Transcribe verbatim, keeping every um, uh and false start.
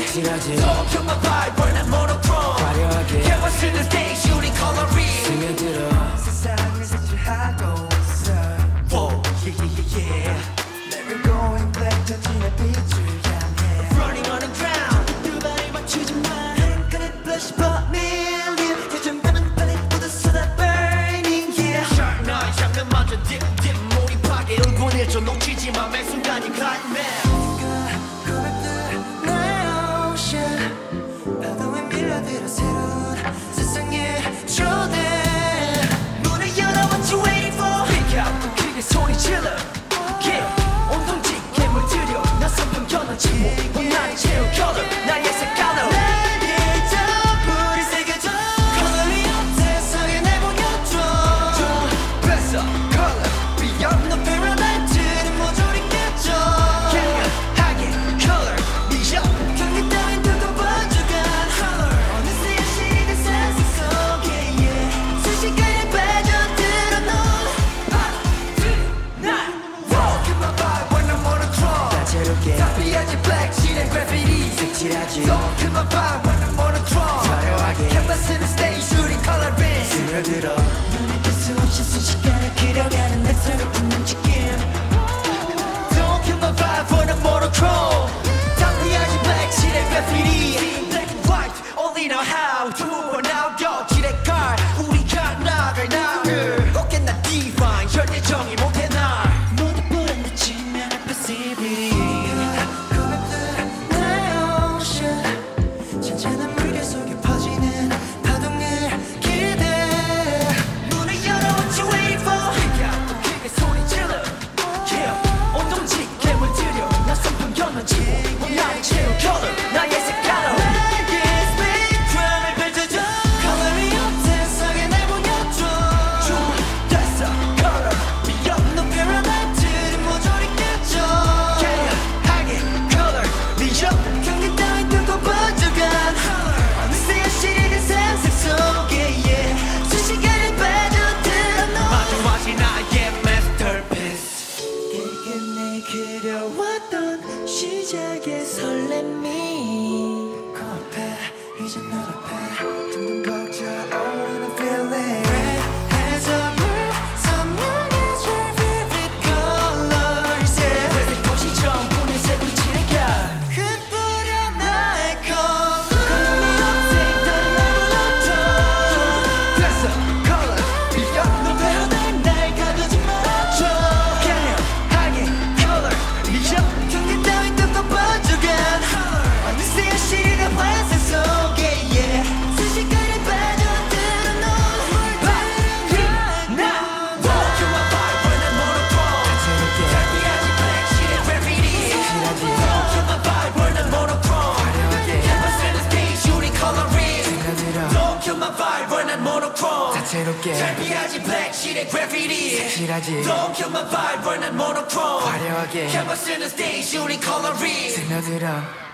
색칠하지 Don't kill my vibe, burn that monochrome 화려하게 canvas는 stage, shooting coloring 스며들어 세상을 색칠하고 있어 Whoa, yeah, yeah, yeah, yeah Never going back 전진의 빛을 향해 Running on the ground 두 발을 맞추지만 끈끈한 blush but million 요즘 밤은 빨리보다 쏟아 burning yeah Sharp knife 장면마저 dip dip 몰입하게 일본 일조 놓치지만 매 순간이 climax 고백들 나의 ocean 파도에 밀려들어 새로운 세상에 초대 문을 열어 what you waiting for Pick out 크게 소리 질러 Yeah 온통 짙게 물들여 낯선 편견은 침묵 원나는 채울 color 나의 색깔로 나의 저불이 새겨져 컬러리 세상에 내보내줘 뺏어 color Beyond the paradise 모조리 깨져 강력하게 color 미적 경계 따윈 두고 번져간 color 어느새 여신이 된 상상 속에 yeah 순식간에 빠져들어 넌 Walk in my vibe when I'm monochrome 다채롭게 다피하지 black 칠의 graffiti 색칠하지 Walk in my vibe when I'm monochrome 화려하게 canvas는 stage shooting coloring 스며들어 눈에 뜰 수 없이 순식간에 그려가는 내 새롭은 움직임 Don't kill my vibe when I'm monochrome 다피하지 black 칠의 graffiti Black and white only know how 두 번 나오려 칠의 칼 우리가 나갈 나를 어깨나 divine 혈대정이 못해 날 모두 보란듯 치면 impossibility 고백들 나의 ocean 잔잔한 물결 속에 퍼지는 파동을 기대 문을 열어 what you waiting for Pick out 크게 소리 질러 Yeah 온통 짙게 물들여 낯선 편견은 침묵 원나는 채울 color 나의 색깔로 나의 스펙트럼을 펼쳐줘 컬러리 세상에 내보내줘 됐어 color Beyond the paradise 모조리 깨져 강력하게 color 미적 경계 따윈 두고 번져간 어느새 여신이 된 상상 속에 yeah 순식간에 빠져들어 넌 마지막이 나의 masterpiece 끝내 그려왔던 시작의 설렘이 코앞에 이제 눈앞에 둥둥 벅차오르는 feeling Red as a bird 선명해져 vivid colors yeah 회색 도시처럼 분홍색으로 칠해가 흩뿌려 나의 color 됐어 color Beyond the paradise 날 가두지 말아줘 강력하게 color 미적 경계 따윈 두고 번져간 어느새 여신이 된 환상 속에 yeah 순식간에 빠져들어 넌 나 Walk in my vibe when I'm monochrome 다채롭게 달빛이 black 칠의 graffiti 색칠하지 Walk in my vibe when I'm monochrome 화려하게 canvas는 stage shooting coloring 스며들어 Don't kill my vibe when I'm monochrome 다채롭게 달빛이 black 칠의 graffiti 색칠하지 Don't kill my vibe when I'm monochrome 화려하게 canvas는 stage shooting coloring 스며들어